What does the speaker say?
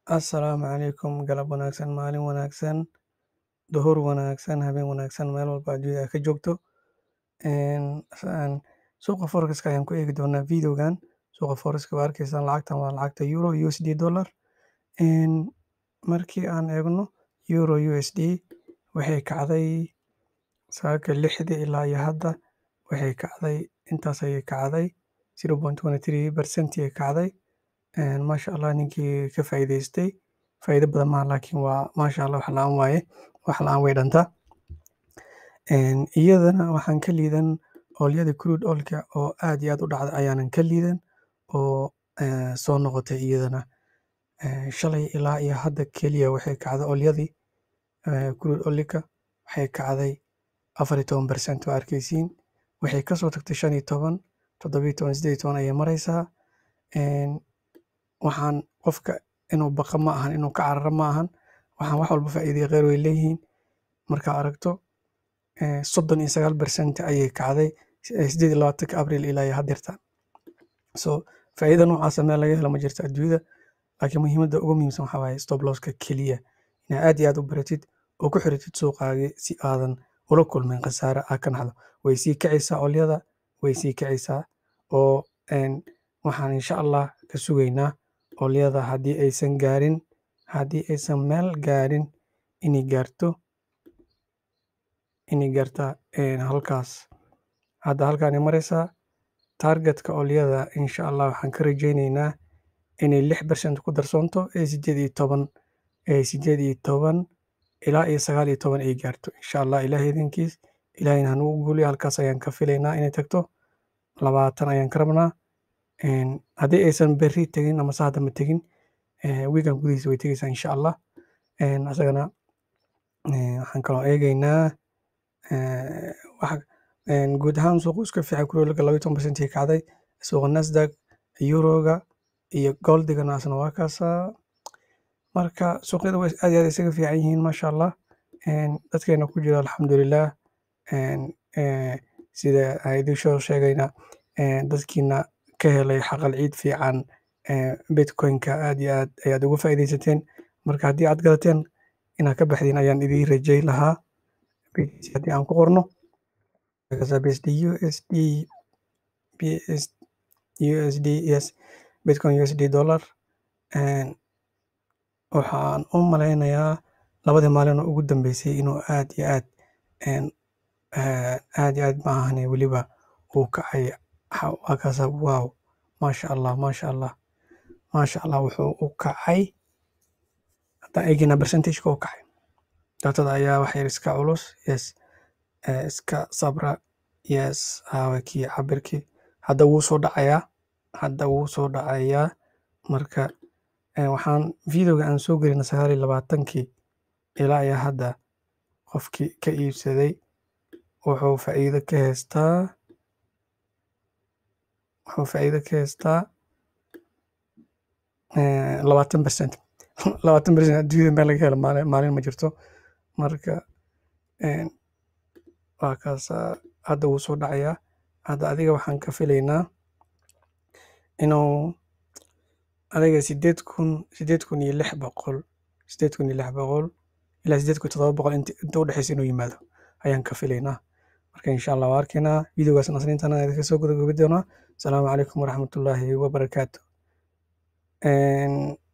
Assalaamu calaykum galab wanaagsan maalin wanaagsan duhur wanaagsan habeen wanaagsan meel walba adduunyada ka joogto suuqa forex ayaan ku eegi doonaa videogan. Suuqa forex waa arkaysaan, lacagtan waa lacagta euro USD dollar. Markii aan eegno euro USD waxay kacday saaka 6 ilaa iyo hadda waxay kacday intaas ayay kacday 0.23% ayay kacday. Maasha Allah ninkii ka faa'iidaystay faa'iido badan maaha, laakiin waa maasha Allah wax la'aan way dhantaa. Iyadana waxaan ka liidan oolyada crude oilka oo aad iyo aad u dhacday ayaanan ka liidan oo soo noqotay iyadana. Shalay ilaa iyo hadda keliya waxay kacday oolyadii crude oilka waxay kacday 14% waa arkaysiin. Waxay ka soo tagtay 15, 17, 18 ayay maraysaa. Waxaan qofka inuu baqa ma ahan, inuu ka carara ma ahan. Waxaan wax walba faa'iido qeyr way leeyihiin. Markaa aragto 39% ayay kacday 28 Abriil ilaa iyo haddeerta. Faa'iido noocaas meel laga helo ma jirto adduunyada. Laakiin muhiimadda ugu muhiimsan waxaa waaye stop losska keliya inaad aad iyo aad u baratid oo ku xiratid suuqaagii si aadan ula kulmin khasaare aad ka naxdo. Way sii kacaysaa oolyada, way sii kacaysaa oo waxaan insha Allah ka sugaynaa oolyada haddii aysan meel gaarin inay gaarto halkaas. Hadda halkaan ay maraysaa. Targetka oolyada insha Allah waxaan ka rajaynaynaa inay 6% ku darsoonto 18 ilaa iyo 19 ay gaarto insha Allah Ilaahay idinkiis. Ilaahayna ha nagu guuliyo, halkaas ayaan ka filaynaa inay tagto 20 ayaan ka rabnaa. Haddii aysan berri tegin ama saacada ma tegin weekend gudihiisa way tegaysaa insha Allah. Asagana waxaan kaloo eegaynaa guud ahaan suuqu iska fiican crude oilka 12% ay kacday. Suuqa Nasdaq, Euroga iyo Goldigana asna waa kaasaa. Marka suuqyada way aad iyo aad isaga fiican yihiin maasha Allah. Dadkeena ku jira alxamdulillaah. Sida aan idin soo sheegayna dadkiina ka helay xaqal ciid fiican Bitcoin-ka aad iyo aad ayaad uga faa'iidaysateen. Marka haddii aad gadateen inaad ka baxdeen ayaan idin rajayn lahaa. Haddii aan ku qorno Bitcoin USD dollar waxaan u malaynayaa labadii maalin oo ugu dambeysay inuu aad iyo aad ma ahane weliba uu kacay. Waa kaasa wow maasha Allah wuxuu u kacay. Haddaan eegina percentage-ka u kacay. Daatada ayaa wax yar iska culus. Yes. Iska sabra. Yes. Kii cabirkii hadda wuu soo dhacayaa. Marka waxaan videoga aan soo gelina 29 ilaa iyo hadda qofkii ka iibsaday wuxuu faa'iido ka haystaa 20%. 20% adduunyada meel laga helo maalin ma jirto. Marka waa kaasa hadda wuu soo dhacayaa. Hadda adiga waxaan ka filaynaa inuu adiga 8,600 ilaa 8,700 inta u dhaxaysa inuu yimaado ayaan ka filaynaa. Marka insha Allah waa arkaynaa videogaas nasriintana idinka soo gudbin doonaa. Assalaamu calaykum waraxmatullaahi wabarakaatu.